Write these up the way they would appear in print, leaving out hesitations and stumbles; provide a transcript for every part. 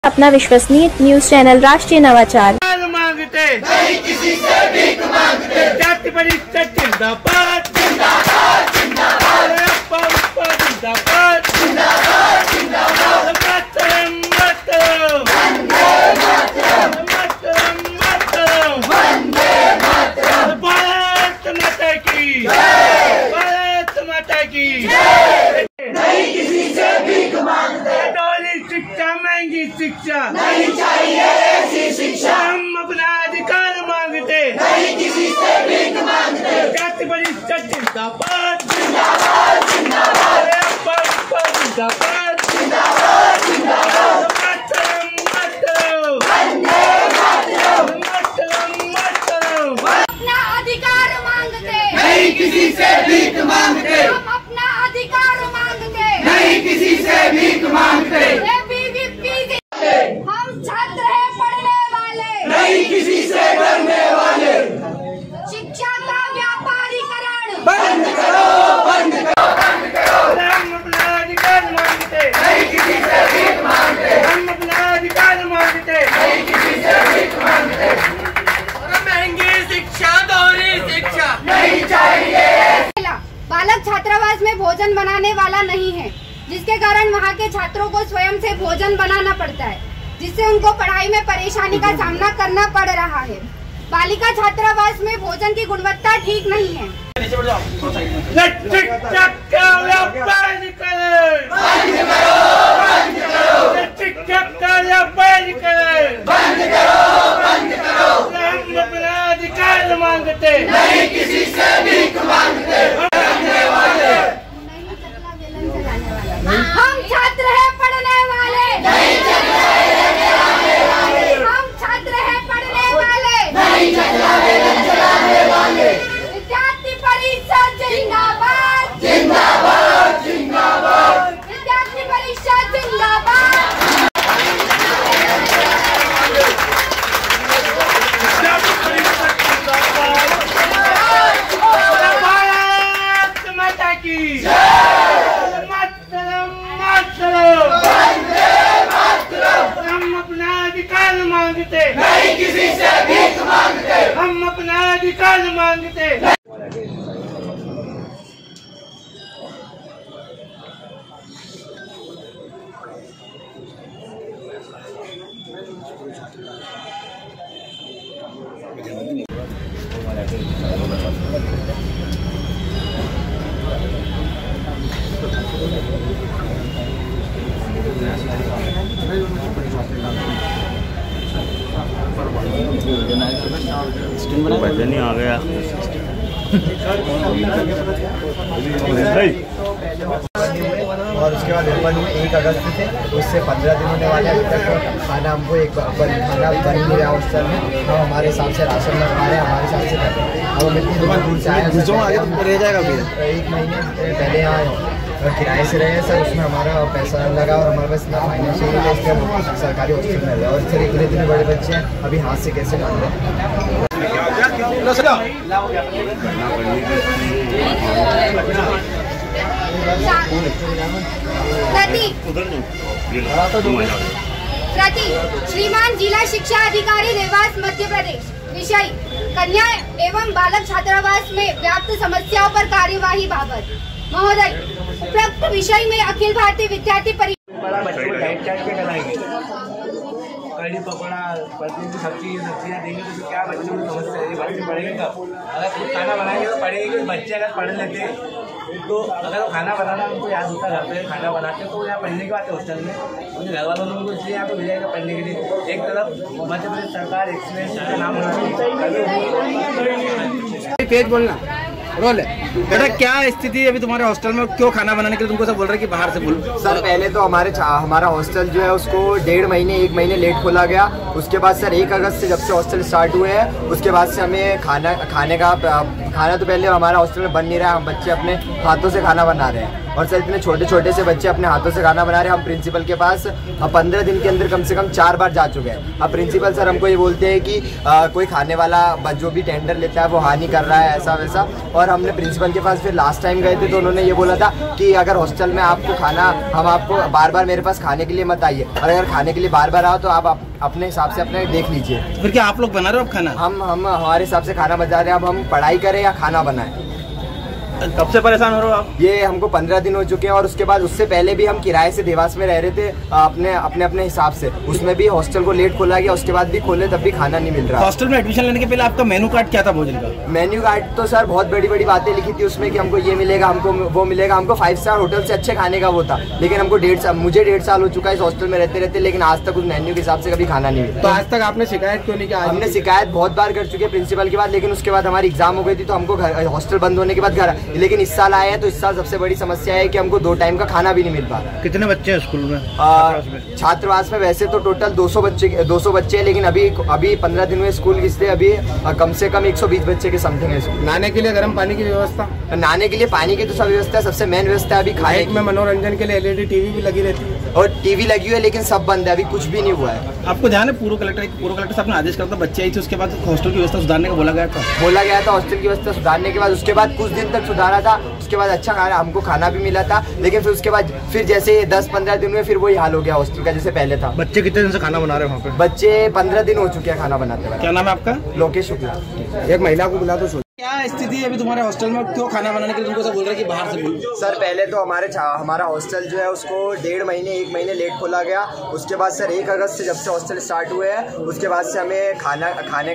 अपना विश्वसनीय news channel राष्ट्रीय नवाचार। मांगते नहीं किसी से भीख मांगते, जाति परिषद जिंदाबाद जिंदाबाद जिंदाबाद, जिंदाबाद जिंदाबाद जिंदाबाद, मातरम मातरम वंदे मातरम, मातरम मातरम वंदे मातरम, भारत माता की जय, भारत माता की जय। नहीं किसी से भीख मांगते, डोली शिक्षा महंगी शिक्षा नहीं चाहिए ऐसी शिक्षा, हम अपना अधिकार मांगते नहीं किसी से भीख मांगते, जाति परिषद जिंदाबाद जिंदाबाद जिंदाबाद, जिंदाबाद जिंदाबाद जिंदाबाद, मातरम मातरम वंदे मातरम, मातरम मातरम, अपना अधिकार मांगते नहीं किसी से भीख मांगते, हम अपना अधिकार मांगते नहीं किसी से भीख मांगते, हम छात्र हैं पढ़ने वाले नहीं किसी से डरने वाले, शिक्षा का व्यापारीकरण बंद करो बंद करो बंद करो, हम अपना अधिकार मांगते नहीं किसी से भीख मांगते, हम अपना अधिकार मांगते नहीं किसी से भीख मांगते, महंगी शिक्षा दोहरी शिक्षा नहीं चाहिए। बालक छात्रावास में भोजन बनाने वाला नहीं है, जिसके कारण वहाँ के छात्रों को स्वयं से भोजन बनाना पड़ता है, जिससे उनको पढ़ाई में परेशानी का सामना करना पड़ रहा है। बालिका छात्रावास में भोजन की गुणवत्ता ठीक नहीं है। अधिकार मांगते नहीं किसी से भीख मांगते, हम छात्र हैं पढ़ने वाले नहीं चकला वेलन चलाने वाले, हम छात्र हैं पढ़ने वाले नहीं चकला वेलन चलाने वाले, विद्यार्थी परिषद जिंदाबाद जिंदाबाद जिंदाबाद, विद्यार्थी परिषद जिंदाबाद। भारत माता की जय, मातरम मातरम वंदे मातरम, हम अपना अधिकार मांगते नहीं किसी से भीख मांगते, हम अपना अधिकार मांगते। भजन ही आ गया। और उसके बाद ओपन हुए 1 अगस्त से, उससे 15 दिन होने वाले। अभी तक खाना हमको एक खाना बन नहीं रहा हॉस्टल में, हम हमारे हिसाब से राशन लगवा रहे हैं, हमारे हिसाब से कर रहे हैं। अब हम इतनी दूर से आए हैं, रह जाएगा 1 महीने पहले यहाँ किराए से रहे हैं सर, उसमें हमारा पैसा लगा और हमारे पास इतना फाइनेंशियल है, इसलिए हम सरकारी हॉस्टल में रहे। और फिर इतने बड़े बच्चे हैं, अभी हाथ से कैसे डाल रहे हैं। प्रति श्रीमान जिला शिक्षा अधिकारी देवास मध्य प्रदेश, विषय कन्या एवं बालक छात्रावास में व्याप्त समस्याओं पर कार्यवाही बाबत। महोदय, प्रयुक्त विषय में अखिल भारतीय विद्यार्थी परिषद कड़ी पकौड़ा प्रतिदिन सब्जियाँ देंगे तो क्या बच्चों को समस्या है, बच्चे पढ़ेंगे कब? अगर खुद खाना बनाएंगे तो पढ़ेंगे। बच्चे अगर पढ़ लेते हैं तो अगर वो खाना बनाना उनको याद होता घर पे खाना बनाते तो यहाँ पढ़ने के बाद हॉस्टल में उनके घर वालों ने उनको इसलिए यहाँ पे भेजा पढ़ने के लिए। एक तरफ मध्य प्रदेश सरकार एक्सीलेंस का नाम होना चाहिए। पेज बोलना रोल है। बेटा क्या स्थिति है अभी तुम्हारे हॉस्टल में, क्यों खाना बनाने के लिए तुमको सब बोल रहे हैं कि बाहर से बोलो? सर पहले तो हमारा हॉस्टल जो है उसको 1.5 महीने 1 महीने लेट खोला गया। उसके बाद सर 1 अगस्त से जब से हॉस्टल स्टार्ट हुए हैं, उसके बाद से हमें खाने का खाना तो पहले हमारा हॉस्टल में बन नहीं रहा है, हम बच्चे अपने हाथों से खाना बना रहे हैं। और सर इतने छोटे छोटे से बच्चे अपने हाथों से खाना बना रहे हैं। हम प्रिंसिपल के पास 15 दिन के अंदर कम से कम 4 बार जा चुके हैं। अब प्रिंसिपल सर हमको ये बोलते हैं कि कोई खाने वाला जो भी टेंडर लेता है वो हानि कर रहा है, ऐसा वैसा। और हमने प्रिंसिपल के पास फिर लास्ट टाइम गए थे तो उन्होंने ये बोला था कि अगर हॉस्टल में आपको खाना, हम आपको बार बार मेरे पास खाने के लिए मत आइए, और अगर खाने के लिए बार बार आओ तो आप अपने हिसाब से अपने देख लीजिए। फिर क्या आप लोग बना रहे हो अब खाना? हम हमारे हिसाब से खाना बचा रहे हैं। अब हम पढ़ाई करें या खाना बनाएं। कब से परेशान हो रहे हो आप? ये हमको 15 दिन हो चुके हैं। और उसके बाद उससे पहले भी हम किराए से देवास में रह रहे थे अपने हिसाब से। उसमें भी हॉस्टल को लेट खोला गया, उसके बाद भी खोले तब भी खाना नहीं मिल रहा। हॉस्टल में एडमिशन लेने के पहले आपका मेनू कार्ड क्या था भोजन का? मेन्यू कार्ड तो सर बहुत बड़ी बड़ी बातें लिखी थी उसमें कि हमको ये मिलेगा, हमको वो मिलेगा। हमको 5 स्टार होटल से अच्छे खाने का वो था, लेकिन हमको मुझे 1.5 साल हो चुका है इस हॉस्टल में रहते रहते, लेकिन आज तक उस मेन्यू के हिसाब से कभी खाना नहीं मिला। तो आज तक आपने शिकायत क्यों नहीं की? हमने शिकायत बहुत बार कर चुके हैं प्रिंसिपल के बाद, लेकिन उसके बाद हमारी एग्जाम हो गई थी तो हमको हॉस्टल बंद होने के बाद घर। लेकिन इस साल आए हैं तो इस साल सबसे बड़ी समस्या है कि हमको 2 टाइम का खाना भी नहीं मिल पा रहा। कितने बच्चे हैं स्कूल में? छात्रावास में वैसे तो टोटल 200 बच्चे हैं, लेकिन अभी 15 दिन में स्कूल इसलिए अभी कम से कम 120 बच्चे के समथिंग है स्कूल। नहाने के लिए गर्म पानी की व्यवस्था? नहाने के लिए पानी की तो सब व्यवस्था है, सबसे मेन व्यवस्था है अभी खाने में। मनोरंजन के लिए LED टीवी भी लगी रहती है, और टीवी लगी हुई है, लेकिन सब बंद है, अभी कुछ भी नहीं हुआ है। आपको ध्यान है पूर्व कलेक्टर साहब ने आदेश करता बच्चे आई थी, उसके बाद हॉस्टल की व्यवस्था सुधारने को बोला गया था हॉस्टल की व्यवस्था सुधारने के बाद उसके बाद कुछ दिन तक सुधारा था, उसके बाद अच्छा हमको खाना भी मिला था। लेकिन फिर उसके बाद फिर जैसे 10-15 दिन में फिर वही हाल हो गया हॉस्टल का जैसे पहले था। बच्चे कितने दिन से खाना बना रहे हैं वहाँ पे? बच्चे 15 दिन हो चुके हैं खाना बनाते हुए। क्या नाम है आपका? लोकेश शुक्ला। एक महिला को बुला दो। क्या स्थिति है अभी तुम्हारे हॉस्टल में? क्यों खाना बनाने के लिए तुमको सब बोल रहे हैं कि बाहर से? सर पहले तो हमारा हॉस्टल जो है उसको 1.5 महीने लेट खोला गया। उसके बाद सर 1 अगस्त से जब से हॉस्टल स्टार्ट हुए हैं उसके बाद से हमें खाना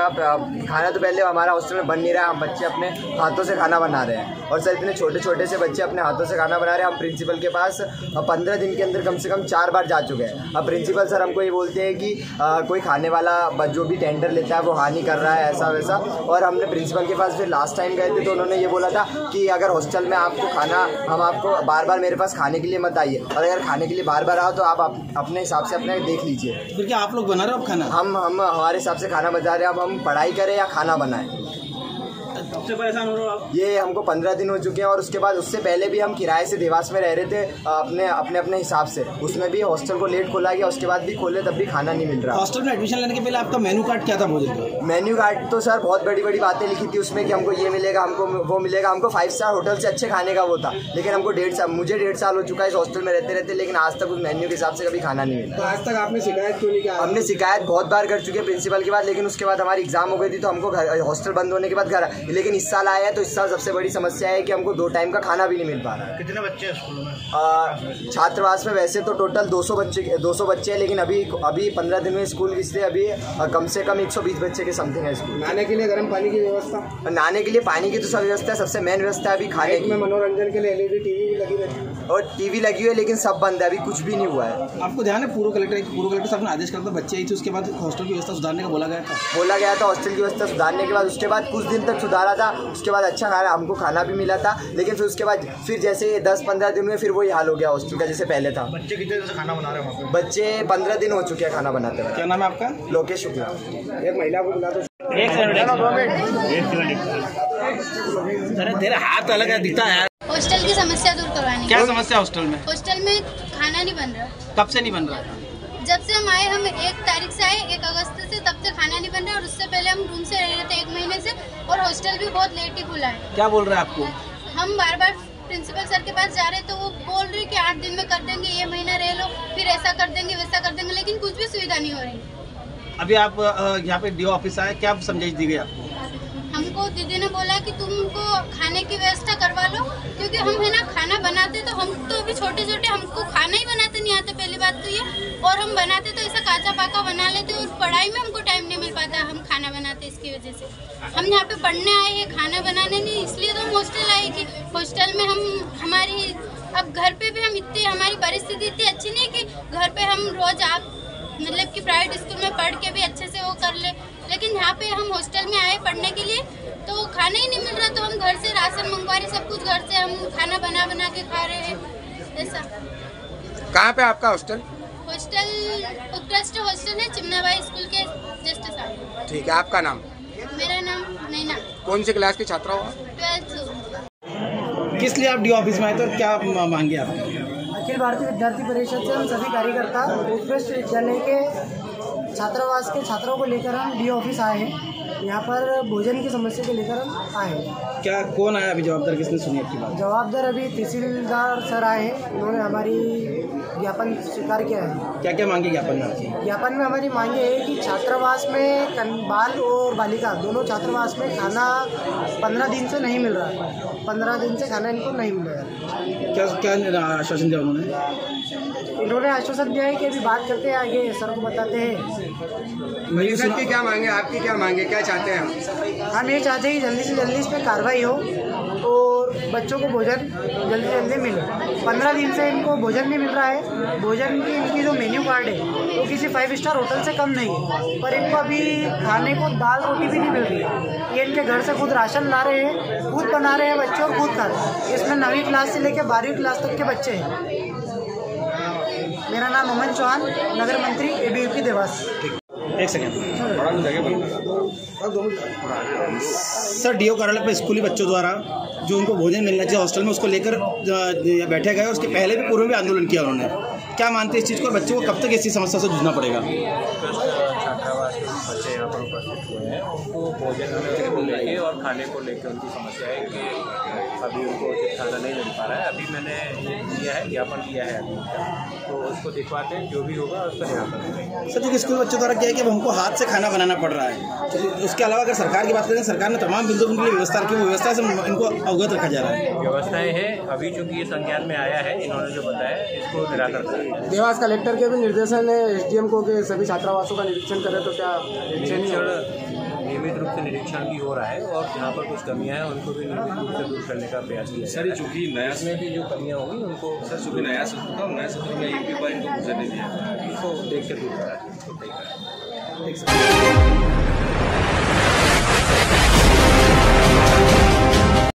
तो पहले हमारा हॉस्टल में बन नहीं रहा है, हम बच्चे अपने हाथों से खाना बना रहे हैं। और सर इतने छोटे छोटे से बच्चे अपने हाथों से खाना बना रहे हैं। हम प्रिंसिपल के पास 15 दिन के अंदर कम से कम 4 बार जा चुके हैं। अब प्रिंसिपल सर हमको ये बोलते हैं कि कोई खाने वाला जो भी टेंडर लेता है वो हानि कर रहा है, ऐसा वैसा। और हमने प्रिंसिपल के पास फिर लास्ट टाइम गए थे तो उन्होंने ये बोला था कि अगर हॉस्टल में आपको खाना, हम आपको बार बार मेरे पास खाने के लिए मत आइए, और अगर खाने के लिए बार बार आओ तो आप अपने हिसाब से अपने देख लीजिए। फिर क्या आप लोग बना रहे हो अब खाना? हम हमारे हिसाब से खाना बचा रहे हैं। अब हम पढ़ाई करें या खाना बनाएं। सबसे परेशान हो रहे हो आप? ये हमको 15 दिन हो चुके हैं। और उसके बाद उससे पहले भी हम किराए से देवास में रह रहे थे अपने हिसाब से। उसमें भी हॉस्टल को लेट खोला गया, उसके बाद भी खोले तब भी खाना नहीं मिल रहा। हॉस्टल में एडमिशन लेने के पहले आपका मेनू कार्ड क्या था भोजन का? मेन्यू कार्ड तो सर बहुत बड़ी बड़ी बातें लिखी थी उसमें कि हमको ये मिलेगा, हमको वो मिलेगा। हमको 5 स्टार होटल से अच्छे खाने का वो था, लेकिन हमको मुझे 1.5 साल हो चुका है इस हॉस्टल में रहते रहते, लेकिन आज तक उस मेन्यू के हिसाब से कभी खाना नहीं मिला। तो आज तक आपने शिकायत क्यों नहीं की? हमने शिकायत बहुत बार कर चुके हैं प्रिंसिपल के बाद, लेकिन उसके बाद हमारी एग्जाम हो गई थी तो हमको हॉस्टल बंद होने के बाद घर। लेकिन इस साल आया है तो इस साल सबसे बड़ी समस्या है कि हमको 2 टाइम का खाना भी नहीं मिल पा रहा है। कितने बच्चे हैं स्कूल में? छात्रावास में वैसे तो टोटल 200 बच्चे हैं, लेकिन अभी 15 दिन में स्कूल इसलिए अभी कम से कम 120 बच्चे के समथिंग है स्कूल। नहाने के लिए गर्म पानी की व्यवस्था? नहाने के लिए पानी की तो सब व्यवस्था है, सबसे मेन व्यवस्था है अभी खाने में। मनोरंजन के लिए LED टीवी भी लगी रहती है, और टीवी लगी हुई है, लेकिन सब बंद है, अभी कुछ भी नहीं हुआ है। आपको ध्यान है पूर्व कलेक्टर साहब ने आदेश करता बच्चे आई थी, उसके बाद हॉस्टल की व्यवस्था सुधारने का बोला गया था हॉस्टल की व्यवस्था सुधारने के बाद उसके बाद कुछ दिन तक सुधारा था, उसके बाद अच्छा हमको खाना भी मिला था। लेकिन फिर उसके बाद फिर जैसे 10-15 दिन में फिर वही हाल हो गया हॉस्टल का जैसे पहले था। बच्चे कितने दिन से खाना बना रहे हैं? बच्चे 15 दिन हो चुके हैं खाना बनाते हुए। क्या नाम है आपका? लोकेश शुक्ला। एक महिला को बुला दो। तेरा हाथ अलग है, दिखता है। हॉस्टल की समस्या दूर करवाने। क्या समस्या हॉस्टल में? हॉस्टल में खाना नहीं बन रहा। कब से नहीं बन रहा? जब से हम आए, हम 1 तारीख से आए, 1 अगस्त से, तब से खाना नहीं बन रहा। और उससे पहले हम रूम से रह रहे थे 1 महीने से, और हॉस्टल भी बहुत लेट ही खुला है। क्या बोल रहे हैं आपको? हम बार बार प्रिंसिपल सर के पास जा रहे तो वो बोल रहे कि 8 दिन में कर देंगे, ये महीना रह लो, फिर ऐसा कर देंगे वैसा कर देंगे, लेकिन कुछ भी सुविधा नहीं हो रही। अभी आप यहाँ पे DO ऑफिस आए, क्या समझाइश दी गई आपको? हमको दीदी ने बोला कि तुमको खाने की व्यवस्था करवा लो, क्योंकि हम है ना खाना बनाते तो हम तो अभी छोटे छोटे, हमको खाना ही बनाते नहीं आते, पहली बात तो ये। और हम बनाते तो ऐसा काचा पाका बना लेते, और पढ़ाई में हमको टाइम नहीं मिल पाता, हम खाना बनाते इसकी वजह से। हम यहाँ पे पढ़ने आए हैं, खाना बनाने नहीं, इसलिए तो हम हॉस्टल आए कि हॉस्टल में हमारी अब घर पे भी हम इतनी, हमारी परिस्थिति इतनी अच्छी नहीं कि घर पे हम रोज मतलब कि प्राइवेट स्कूल में पढ़ के भी अच्छे से वो कर ले, लेकिन यहाँ पे हम हॉस्टल में आए पढ़ने के लिए तो खाना ही नहीं मिल रहा, तो हम घर से राशन मंगवा रहे, सब कुछ घर से हम खाना बना के खा रहे हैं ऐसा। कहाँ पे आपका हॉस्टल? हॉस्टल उत्कृष्ट हॉस्टल है, चिमनाबाई स्कूल के जस्ट सामने। ठीक है, आपका नाम? मेरा नाम नैना। कौन से क्लास की छात्रा हो? 12th। किस लिए आप डी ऑफिस में आए थे और क्या मांगे आप? अखिल भारतीय विद्यार्थी परिषद से हम सभी कार्यकर्ता उत्कृष्ट विद्यालय के छात्रावास के छात्रों को लेकर हम डी ऑफिस आए हैं। यहाँ पर भोजन की समस्या को लेकर हम आए हैं। क्या कौन आया अभी जवाबदार, किसने सुनी आपकी बात? जवाबदार अभी तहसीलदार सर आए हैं, उन्होंने हमारी ज्ञापन स्वीकार किया है। क्या क्या मांगे ज्ञापन में आपकी? ज्ञापन में हमारी मांगे है कि छात्रावास में बाल और बालिका दोनों छात्रावास में खाना 15 दिन से नहीं मिल रहा है। 15 दिन से खाना इनको नहीं मिल रहा है। क्या आश्वासन दिया उन्होंने? इन्होंने आश्वासन दिया है कि अभी बात करते हैं, आगे सर को बताते हैं। परिषद की क्या मांगे, आपकी क्या मांगे, क्या चाहते हैं? हम ये चाहते हैं कि जल्दी से जल्दी इस पर कार्रवाई हो और बच्चों को भोजन जल्दी से जल्दी मिले। 15 दिन से इनको भोजन नहीं मिल रहा है। भोजन की इनकी जो मेन्यू कार्ड है वो किसी 5 स्टार होटल से कम नहीं है, पर इनको अभी खाने को दाल रोटी भी नहीं मिल रही है। ये इनके घर से खुद राशन ला रहे हैं, खुद बना रहे हैं बच्चे और खुद खा रहे हैं। इसमें 9वीं क्लास से लेकर 12वीं क्लास तक के बच्चे हैं। मेरा नाम अमन चौहान, नगर मंत्री ABUP देवास। एक सेकेंड सर, डीओ कार्यालय पर स्कूली बच्चों द्वारा जो उनको भोजन मिलना चाहिए हॉस्टल में, उसको लेकर बैठे गए। उसके पहले भी पूर्व में आंदोलन किया उन्होंने। क्या मानते हैं इस चीज़ को? बच्चों को कब तक इसी समस्या से जूझना पड़ेगा? छात्रावास के बच्चे यहाँ पर उपस्थित हुए हैं, उनको भोजन को लेके और खाने को लेकर उनकी समस्या है कि अभी उनको खाना नहीं मिल पा रहा है। अभी मैंने दिया है, ज्ञापन दिया है अभी, तो उसको दिखवाते हैं, जो भी होगा उसका ज्ञापन करेंगे। सर, जो स्कूल बच्चों द्वारा क्या है कि हमको हाथ से खाना बनाना पड़ रहा है, तो उसके अलावा अगर सरकार की बात करें, सरकार ने तमाम बिंदुओं के लिए व्यवस्था रखी, वो व्यवस्था से इनको अवगत रखा जा रहा है। व्यवस्थाएं हैं, अभी चूँकि ये संज्ञान में आया है, इन्होंने जो बताया इसको निराकरण करेंगे। देवास कलेक्टर के भी निर्देशन है SDM को कि सभी छात्रावासों का निरीक्षण करें, तो क्या नियमित रूप से निरीक्षण भी हो रहा है और जहाँ पर कुछ कमियां हैं उनको भी नियमित रूप से दूर करने का प्रयास किया सर। चूँकि नया इसमें भी जो कमियां होंगी उनको सर, चूँकि नया सत्र था, नया सत्र में एक भी बार इनको गुजरने दिया, इसको देख के दूर करा।